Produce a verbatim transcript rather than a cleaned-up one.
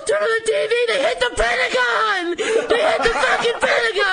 Turn on the T V! They hit the Pentagon! They hit the fucking Pentagon!